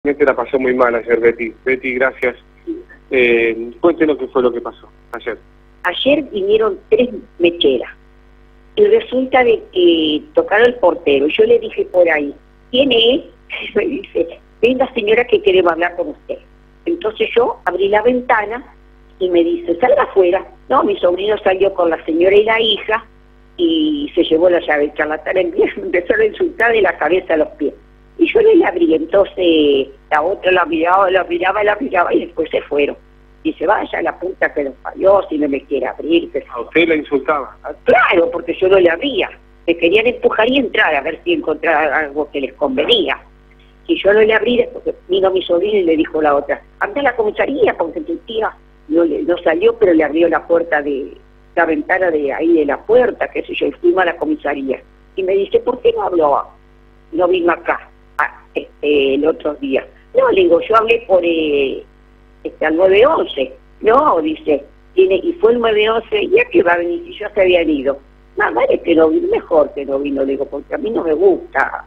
Realmente la pasó muy mal ayer, Betty. Betty, gracias. Cuéntenos qué fue lo que pasó ayer. Ayer vinieron 3 mecheras y resulta de que tocaron el portero. Yo le dije por ahí, ¿quién es? Me dice, venga señora que queremos hablar con usted. Entonces yo abrí la ventana y me dice, salga afuera. No, mi sobrino salió con la señora y la hija y se llevó la llave. El charlatán empezó a insultar de la cabeza a los pies. Y yo le abrí, entonces la otra la miraba y después se fueron. Dice, vaya a la puta que los parió, si no me quiere abrir. Que... ¿A usted la insultaba? Claro, porque yo no le abría. Me querían empujar y entrar a ver si encontraba algo que les convenía. Y yo no le abrí, después vino mi sobrino y le dijo la otra, anda a la comisaría porque tu tía no salió, pero le abrió la puerta de la ventana de ahí de la puerta, qué sé yo, y fuimos a la comisaría. Y me dice, ¿por qué no habló? No vino acá el otro día. No, le digo, yo hablé por al 911. No, dice, y fue el 911, ya que va a venir, si ya se habían ido. Más vale que no vino, mejor que no vino, digo, porque a mí no me gusta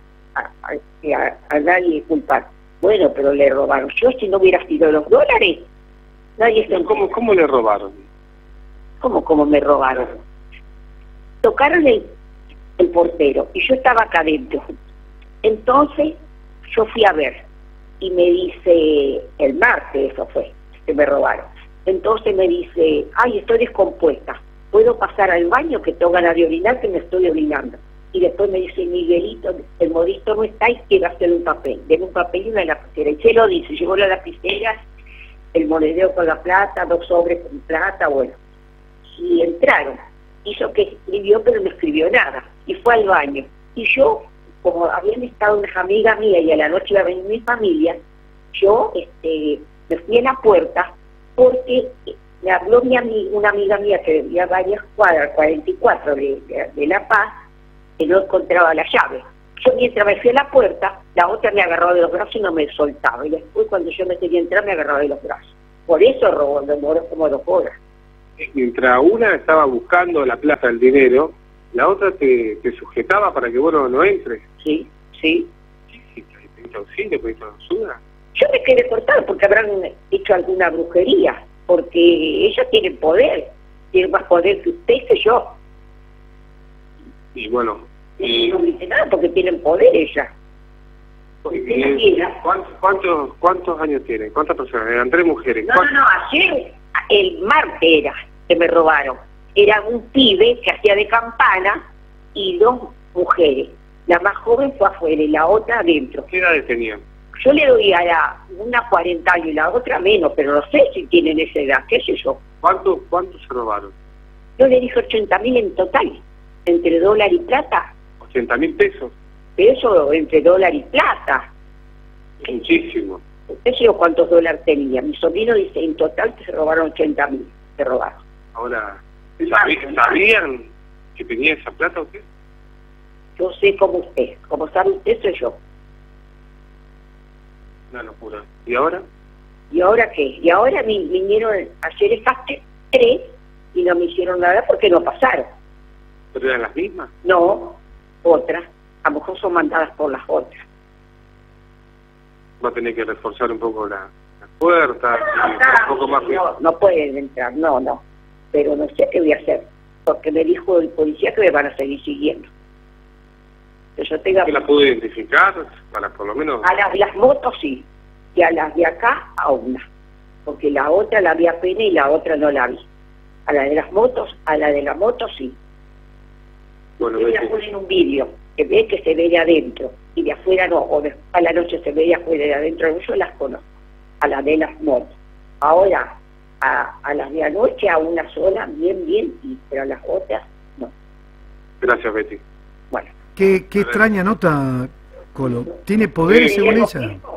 a nadie culpar. Bueno, pero le robaron. Yo, si no hubiera sido los dólares, nadie se... ¿Cómo le robaron? ¿Cómo me robaron? Tocaron el portero y yo estaba acá adentro. Entonces yo fui a ver y me dice, el martes eso fue, que me robaron. Entonces me dice, ay, estoy descompuesta, ¿puedo pasar al baño que tengo ganas de orinar, que me estoy orinando? Y después me dice, Miguelito, el modisto no está y quiero hacer un papel. Deme un papel y una lapicera. Y se lo dice, llevó la lapicera, el monedero con la plata, 2 sobres con plata, bueno. Y entraron. Hizo que escribió, pero no escribió nada. Y fue al baño. Y yo, como habían estado unas amigas mías y a la noche iba a venir mi familia, yo me fui a la puerta porque me habló una amiga mía que vivía varias cuadras, 44 de La Paz, que no encontraba la llave. Yo mientras me fui a la puerta, la otra me agarró de los brazos y no me soltaba. Y después cuando yo me quería entrar me agarraba de los brazos. Por eso robó, demoró como 2 horas. Mientras una estaba buscando la plata del dinero, la otra te sujetaba para que vos no entres. Sí, sí. Sí, ¿pediste auxilio, pediste ayuda? Yo me quedé cortada porque habrán hecho alguna brujería, porque ellos tienen poder, tienen más poder que usted y que yo. Y bueno... No dice nada porque tienen poder ellas. ¿Cuántos años tienen? ¿Cuántas personas? Eran 3 mujeres. No, ayer, el martes era que me robaron. Era un pibe que hacía de campana y 2 mujeres. La más joven fue afuera y la otra adentro. ¿Qué edades tenían? Yo le doy a una 40 años y la otra menos, pero no sé si tienen esa edad, qué sé yo. ¿Cuántos se robaron? Yo le dije 80.000 en total, entre dólar y plata. ¿80.000 pesos? Eso entre dólar y plata. Muchísimo. Usted sé cuántos dólares tenía. Mi sobrino dice, en total que se robaron 80.000. Se robaron. Ahora, ¿sabían que tenía esa plata usted? Yo sé como usted. Como sabe usted, soy yo. Una locura. ¿Y ahora? ¿Y ahora qué? Y ahora vinieron ayer estas 3 y no me hicieron nada porque no pasaron. ¿Pero eran las mismas? No, otras. A lo mejor son mandadas por las otras. Va a tener que reforzar un poco las puertas, un poco más... No pueden entrar, no. Pero no sé qué voy a hacer, porque me dijo el policía que me van a seguir siguiendo. Que yo tenga... ¿La pudo identificar? Para por lo menos... A las motos sí, y a las de acá a una. Porque la otra la vi apenas y la otra no la vi. A la de las motos, a la de la moto sí. Bueno, voy a poner un vídeo que ve que se ve de adentro y de afuera no, o a la noche se ve de afuera y de adentro. Yo las conozco, a las de las motos. Ahora, a las de anoche, a una sola, bien, pero a las otras no. Gracias, Betty. Bueno. Qué extraña nota, Colo. ¿Tiene poderes según ella?